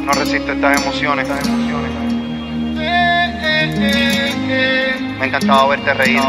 No resisto estas emociones. Me ha encantado verte reír.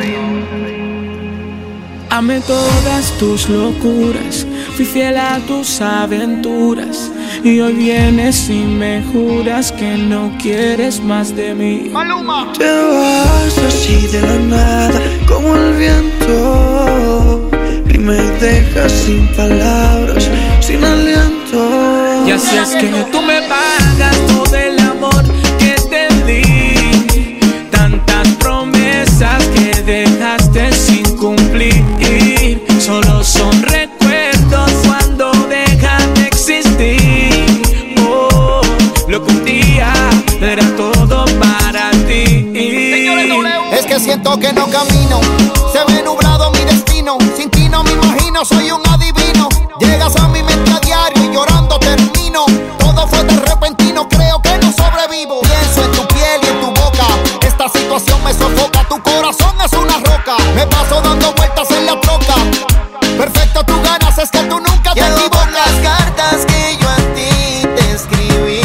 Amé todas tus locuras, fui fiel a tus aventuras, y hoy vienes y me juras que no quieres más de mí. Maluma. Te vas así de la nada, como el viento, y me dejas sin palabras, sin aliento. Y así es que tú me pagas todo el amor que te di, tantas promesas que dejaste sin cumplir. Solo son recuerdos cuando dejan de existir. Oh, lo que un día era todo para ti. Es que siento que no camino, se ve nublado mi destino. Sin ti no me imagino, soy un adivino. Llegas a mi mente a diario y llorando termino. Todo fue tan repentino, creo que no sobrevivo. Pienso en tu piel y en tu boca, esta situación me sofoca. Tu corazón es una roca, me paso dando vueltas en la troca. Perfecto, tú ganas, es que tú nunca te equivocas. Las cartas que yo a ti te escribí,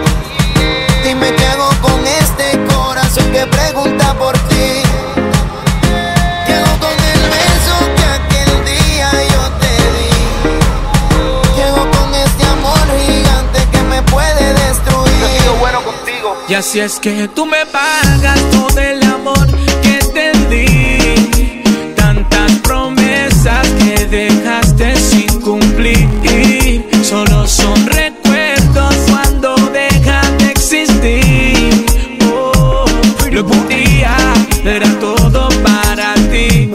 dime qué hago con este corazón que pregunta por ti. ¿Qué hago con el beso que aquel día yo te di? ¿Qué hago con este amor gigante que me puede destruir? Yo he sido bueno contigo. Y así es que tú me pagas todo el amor que te di, tantas promesas que dejaste sin cumplir. Solo son recuerdos cuando dejan de existir. Oh, lo que un día era todo para ti.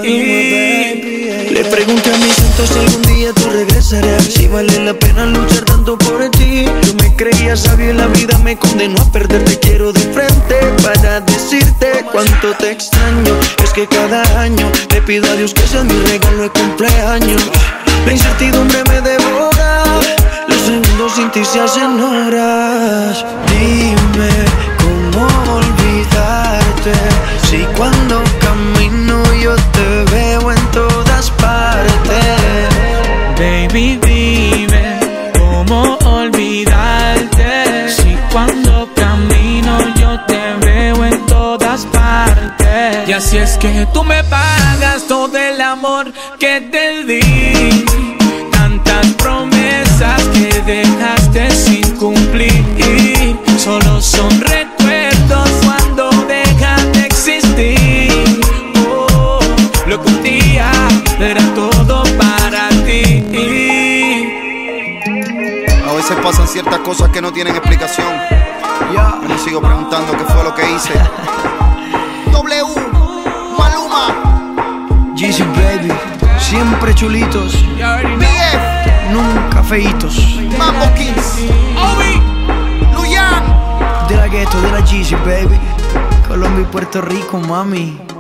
Le pregunté a mis santos si algún día tú regresarás, si vale la pena luchar tanto por ti. Yo me creía sabio y la vida me condenó a perderte. Quiero de frente para decirte cuánto te extraño. Es que cada año le pido a Dios que sea mi regalo de cumpleaños. La incertidumbre me devora, los segundos sin ti se hacen horas. Dime cómo olvidarte, si cuando camino yo te veo en todas partes. Baby, dime cómo olvidarte, si cuando camino yo te veo en todas partes. Y así es que tú me pagas todo el amor que te di, tantas promesas que dejaste sin cumplir. Solo son recuerdos cuando dejan de existir. Oh, lo que un día era todo para ti. A veces pasan ciertas cosas que no tienen explicación. Yo me sigo preguntando qué fue lo que hice. W, Maluma, Jeezy baby, siempre chulitos, BF, nunca feitos. Mambo Kings, Luyan. De la gueto, de la Jeezy baby, Colombia y Puerto Rico, mami.